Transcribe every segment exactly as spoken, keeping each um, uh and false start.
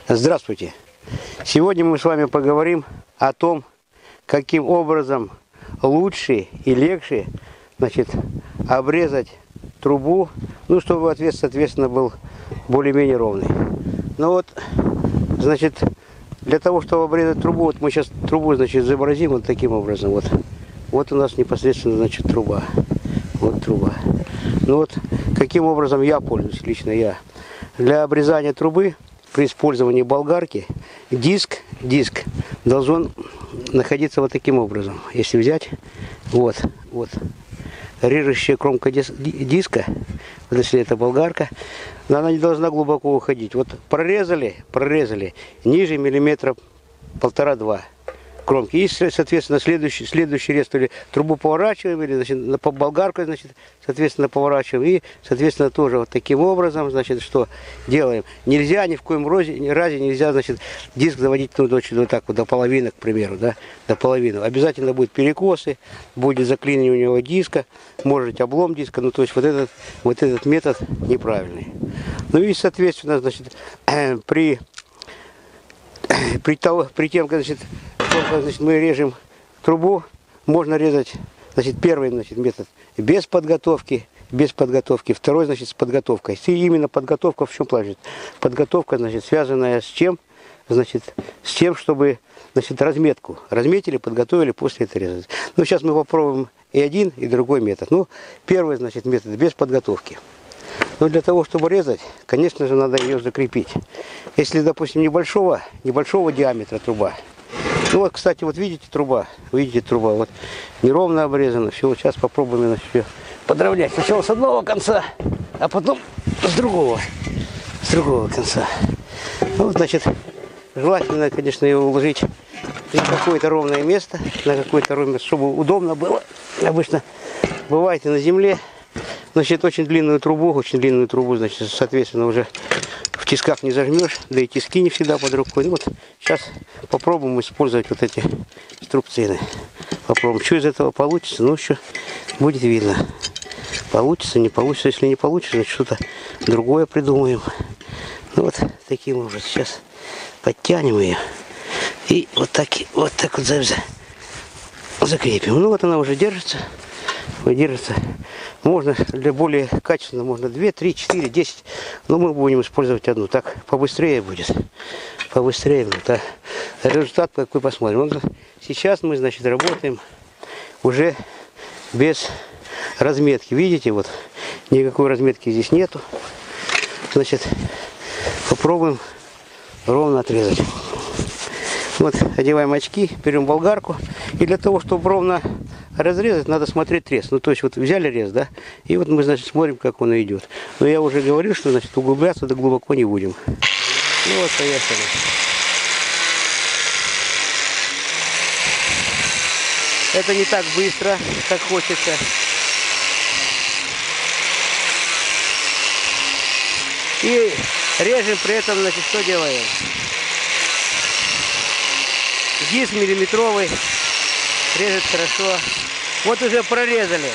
Здравствуйте! Сегодня мы с вами поговорим о том, каким образом лучше и легче, значит, обрезать трубу, ну, чтобы ответ, соответственно, был более-менее ровный. Ну вот, значит, для того, чтобы обрезать трубу, вот мы сейчас трубу, значит, изобразим вот таким образом. Вот, вот у нас непосредственно, значит, труба. Вот труба. Ну вот, каким образом я пользуюсь, лично я. Для обрезания трубы при использовании болгарки диск, диск должен находиться вот таким образом. Если взять, вот, вот, режущая кромка дис, диска, вот если это болгарка, она не должна глубоко уходить. Вот прорезали, прорезали ниже миллиметра полтора-два кромки. И, соответственно, следующий, следующий рез, то ли трубу поворачиваем, или, значит, по болгарку, значит, соответственно, поворачиваем. И, соответственно, тоже вот таким образом, значит, что делаем. Нельзя ни в коем разе, разе нельзя, значит, диск заводить, ну, вот так вот, до половины, к примеру, да, до половины. Обязательно будут перекосы, будет заклинивание у него диска, может быть, облом диска, ну, то есть вот этот, вот этот метод неправильный. Ну и, соответственно, значит, при, при, того, при тем, значит, значит, мы режем трубу, можно резать, значит, первый, значит, метод без подготовки, без подготовки, второй, значит, с подготовкой. И именно подготовка в чем плане? Подготовка, значит, связанная с чем? Значит, с тем, чтобы, значит, разметку разметили, подготовили, после этого резать. Ну, сейчас мы попробуем и один, и другой метод. Ну, первый, значит, метод без подготовки. Но для того, чтобы резать, конечно же, надо ее закрепить. Если, допустим, небольшого, небольшого диаметра труба. Ну вот, кстати, вот видите труба, видите труба, вот неровно обрезана. Все, вот сейчас попробуем, значит, ее подровнять. Сначала с одного конца, а потом с другого, с другого конца. Ну, значит, желательно, конечно, ее уложить на какое-то ровное место, на какое-то ровное место, чтобы удобно было. Обычно бывает и на земле. Значит, очень длинную трубу, очень длинную трубу, значит, соответственно, уже в тисках не зажмешь, да и тиски не всегда под рукой. Ну вот, сейчас попробуем использовать вот эти струбцины. Попробуем, что из этого получится, ну, еще будет видно. Получится, не получится. Если не получится, значит, что-то другое придумаем. Ну вот, таким образом сейчас подтянем ее. И вот так, вот так вот закрепим. Ну вот она уже держится. Держится. Можно для более качественного, можно две, три, четыре, десять. Но мы будем использовать одну. Так побыстрее будет. Побыстрее будет. А результат какой посмотрим. Вот сейчас мы, значит, работаем уже без разметки. Видите, вот никакой разметки здесь нету. Значит, попробуем ровно отрезать. Вот, одеваем очки, берем болгарку. И для того, чтобы ровно разрезать, надо смотреть рез. Ну, то есть, вот взяли рез, да, и вот мы, значит, смотрим, как он идет. Но я уже говорил, что, значит, углубляться да глубоко не будем. Ну, вот, поехали. Это не так быстро, как хочется. И режем при этом, значит, что делаем? Диск миллиметровый, режет хорошо. Вот уже прорезали.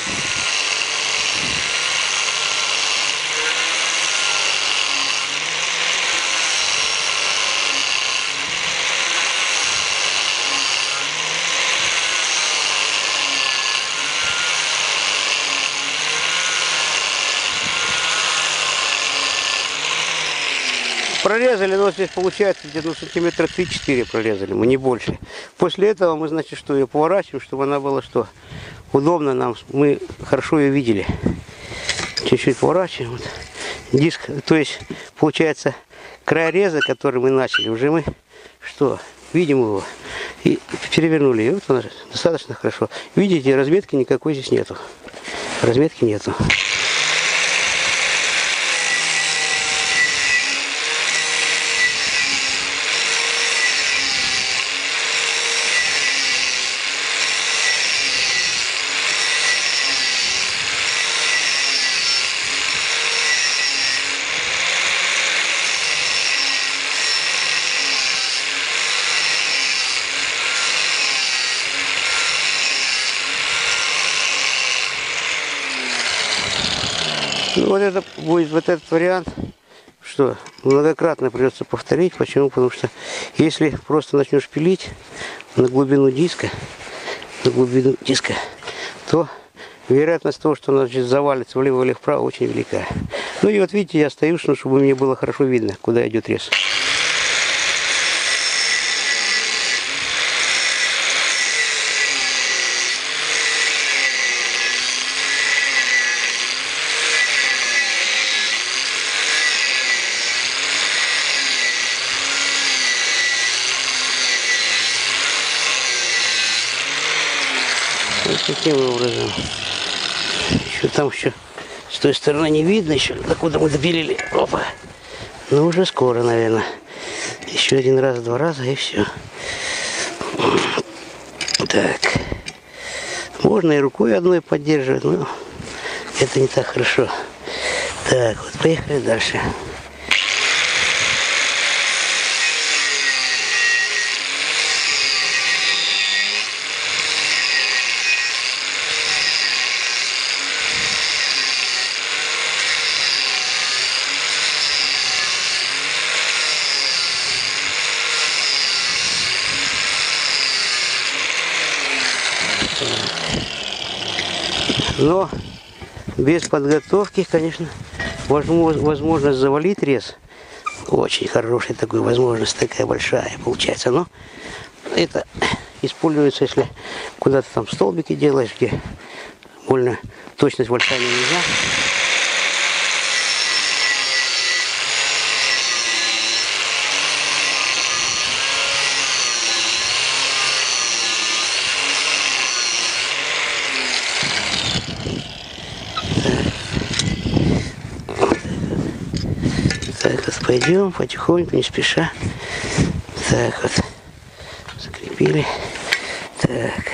Прорезали, но здесь получается где-то сантиметра три-четыре прорезали, мы не больше. После этого мы, значит, что ее поворачиваем, чтобы она была что? Удобно нам, мы хорошо ее видели. Чуть-чуть поворачиваем. Вот. Диск, то есть, получается, край реза, который мы начали, уже мы что? Видим его. И перевернули. И вот она достаточно хорошо. Видите, разметки никакой здесь нету. Разметки нету. Ну, вот это будет вот этот вариант, что многократно придется повторить. Почему? Потому что если просто начнешь пилить на глубину диска, на глубину диска, то вероятность того, что она, значит, завалится влево или вправо, очень велика. Ну и вот видите, я стою, чтобы мне было хорошо видно, куда идет рез. Вот таким образом. Еще там еще с той стороны не видно еще, докуда мы допилили. Опа. Ну уже скоро, наверное. Еще один раз, два раза и все. Так. Можно и рукой одной поддерживать, но это не так хорошо. Так, вот поехали дальше. Но без подготовки, конечно, возможность завалить рез. Очень хорошая такая возможность, такая большая получается. Но это используется, если куда-то там столбики делаешь, где больно точность большая не нужна. Так вот пойдем потихоньку, не спеша. Так вот, закрепили. Так.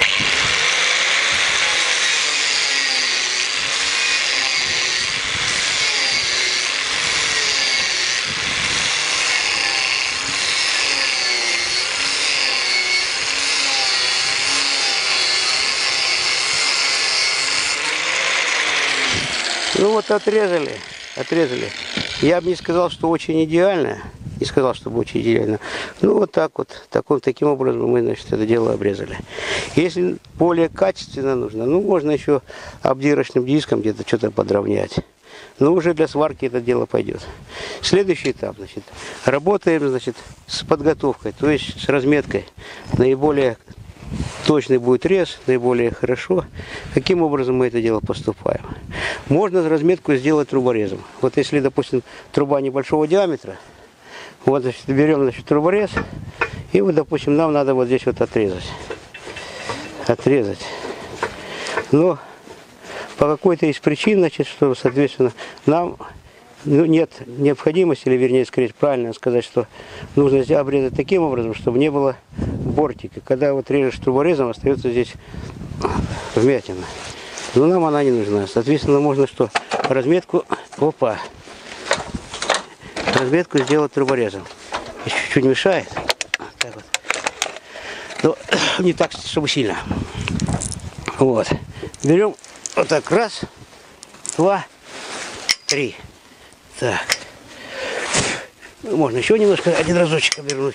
Ну вот отрезали, отрезали. Я бы не сказал, что очень идеально, не сказал, чтобы очень идеально. Ну вот так вот, таким, таким образом мы, значит, это дело обрезали. Если более качественно нужно, ну можно еще обдирочным диском где-то что-то подровнять. Но уже для сварки это дело пойдет. Следующий этап, значит, работаем, значит, с подготовкой, то есть с разметкой. Наиболее точный будет рез, наиболее хорошо. Каким образом мы это дело поступаем? Можно разметку сделать труборезом. Вот если, допустим, труба небольшого диаметра, вот, значит, берем, значит, труборез, и вот, допустим, нам надо вот здесь вот отрезать. Отрезать. Но по какой-то из причин, значит, что, соответственно, нам ну, нет необходимости, или, вернее, скорее, правильно сказать, что нужно обрезать таким образом, чтобы не было бортика. Когда вот режешь труборезом, остается здесь вмятина. Но нам она не нужна. Соответственно, можно что? Разметку, опа, разметку сделать труборезом. Чуть-чуть мешает. Так вот. Но не так, чтобы сильно. Вот. Берем вот так, раз, два, три. Так. Можно еще немножко, один разочек обернуть.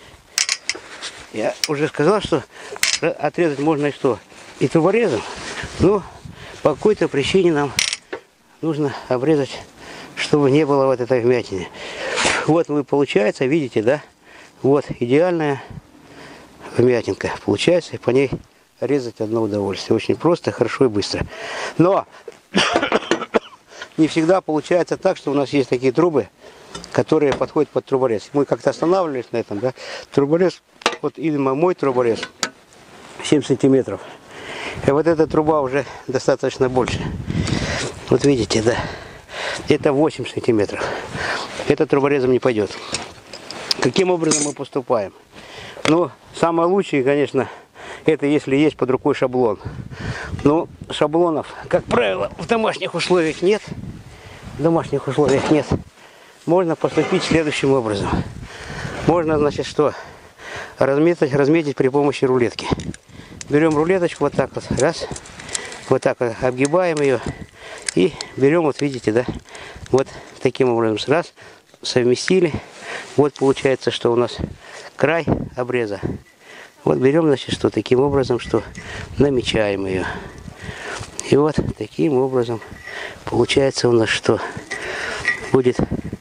Я уже сказал, что отрезать можно и что? И труборезом. Но по какой-то причине нам нужно обрезать, чтобы не было вот этой вмятины. Вот вы, получается, видите, да? Вот идеальная вмятинка получается, и по ней резать одно удовольствие. Очень просто, хорошо и быстро. Но не всегда получается так, что у нас есть такие трубы, которые подходят под труборез. Мы как-то останавливались на этом, да? Труборез, вот именно мой труборез, семь сантиметров. И вот эта труба уже достаточно больше. Вот видите, да? Это восемь сантиметров. Это труборезом не пойдет. Каким образом мы поступаем? Ну, самое лучшее, конечно, это если есть под рукой шаблон. Но шаблонов, как правило, в домашних условиях нет. В домашних условиях нет. Можно поступить следующим образом. Можно, значит, что? Разметить, разметить при помощи рулетки. Берем рулеточку вот так вот, раз. Вот так вот обгибаем ее. И берем, вот видите, да, вот таким образом. Раз. совместили. Вот получается, что у нас край обреза. Вот берем, значит, что таким образом, что намечаем ее. И вот таким образом получается у нас, что будет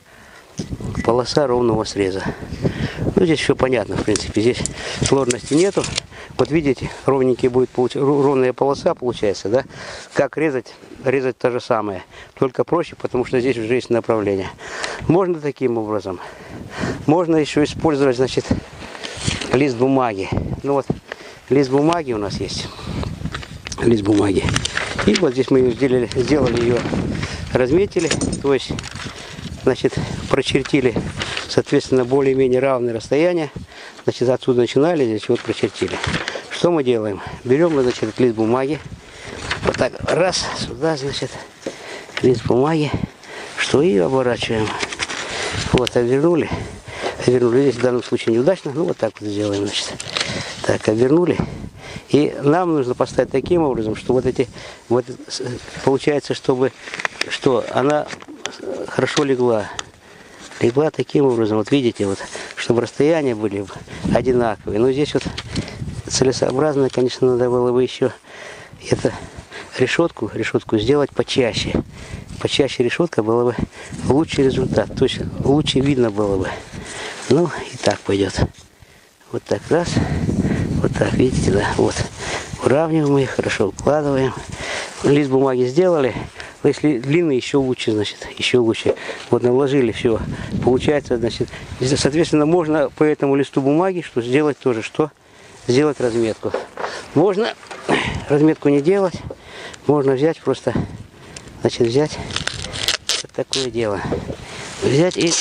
полоса ровного среза. Ну, здесь все понятно, в принципе, здесь сложности нету. Вот видите, ровненький будет получ... ровная полоса получается, да? Как резать? Резать то же самое, только проще, потому что здесь уже есть направление. Можно таким образом. Можно еще использовать, значит, лист бумаги. Ну вот, лист бумаги у нас есть. Лист бумаги. И вот здесь мы ее сделали, сделали ее, разметили, то есть, значит, прочертили, соответственно, более-менее равное расстояние. Значит, отсюда начинали, здесь вот прочертили. Что мы делаем? Берем, значит, лист бумаги. Вот так, раз, сюда, значит, лист бумаги. Что и оборачиваем. Вот, обернули. Обернули. Здесь в данном случае неудачно. Ну, вот так вот сделаем, значит. Так, обернули. И нам нужно поставить таким образом, что вот эти, вот получается, чтобы, что она хорошо легла. Легла таким образом, вот видите, вот, чтобы расстояния были одинаковые. Но здесь вот целесообразно, конечно, надо было бы еще это решетку, решетку сделать почаще. Почаще решетка была бы лучший результат, то есть лучше видно было бы. Ну, и так пойдет. Вот так раз, вот так, видите, да, вот. Уравниваем их, хорошо укладываем. Лист бумаги сделали. Если длинный, еще лучше, значит, еще лучше. Вот наложили, все. Получается, значит, соответственно, можно по этому листу бумаги, что сделать тоже, что? Сделать разметку. Можно разметку не делать, можно взять просто, значит, взять вот такое дело. Взять и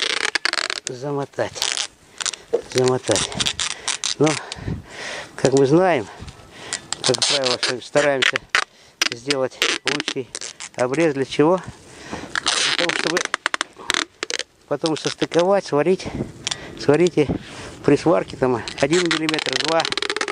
замотать. Замотать. Но, как мы знаем, как правило, стараемся сделать лучший обрез. Для чего? Для того, чтобы потом состыковать, сварить. Сварите при сварке там один миллиметр, два.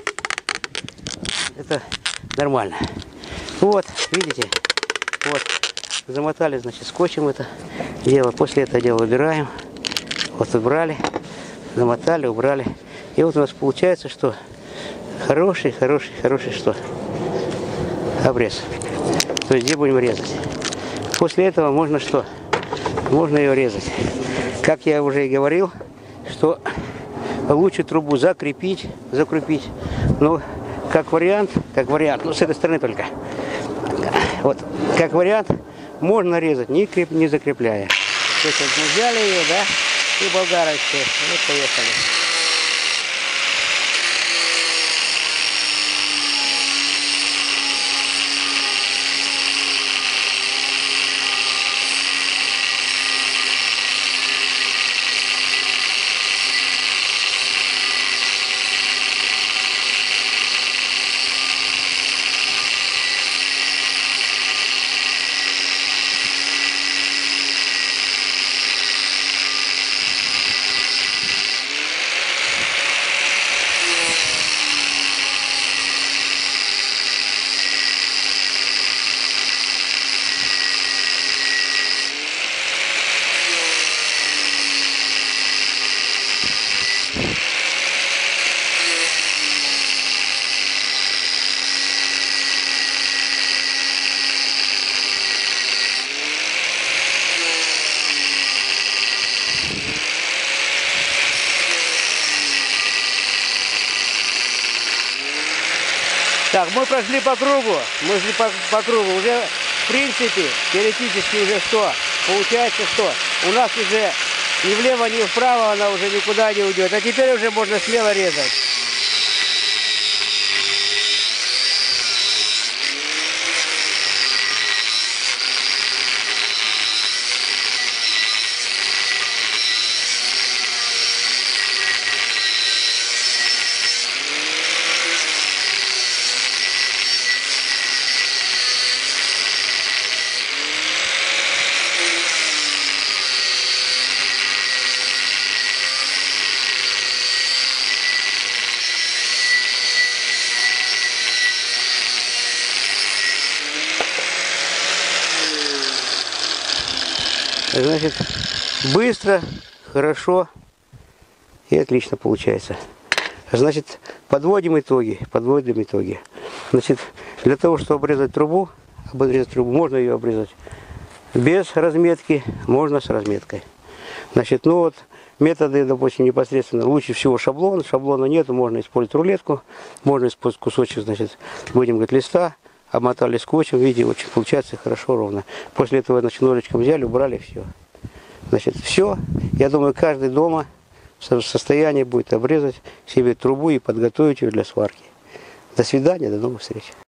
Это нормально. Вот, видите, вот, замотали, значит, скотчем это дело. После этого дела убираем. Вот убрали, замотали, убрали. И вот у нас получается, что хороший, хороший, хороший что? Обрез. То есть где будем резать. После этого можно что? Можно ее резать. Как я уже и говорил, что лучше трубу закрепить, закрепить. Ну, как вариант, как вариант, ну с этой стороны только. Вот, как вариант, можно резать, не, креп, не закрепляя. То есть вот мы взяли ее, да, и болгарочкой. Вот поехали. Так, мы прошли по кругу, мы шли по, по кругу, уже в принципе, теоретически уже что? Получается что? У нас уже ни влево, ни вправо она уже никуда не уйдет, а теперь уже можно смело резать. Значит, быстро, хорошо и отлично получается. Значит, подводим итоги, подводим итоги. Значит, для того, чтобы обрезать трубу, обрезать трубу, можно ее обрезать без разметки, можно с разметкой. Значит, ну вот, методы, допустим, непосредственно, лучше всего шаблон, шаблона нету, можно использовать рулетку, можно использовать кусочек, значит, будем говорить, листа, обмотали скотчем, видите, очень получается хорошо, ровно. После этого, значит, ножичком взяли, убрали, все. Значит, все, я думаю, каждый дома в состоянии будет обрезать себе трубу и подготовить ее для сварки. До свидания, до новых встреч.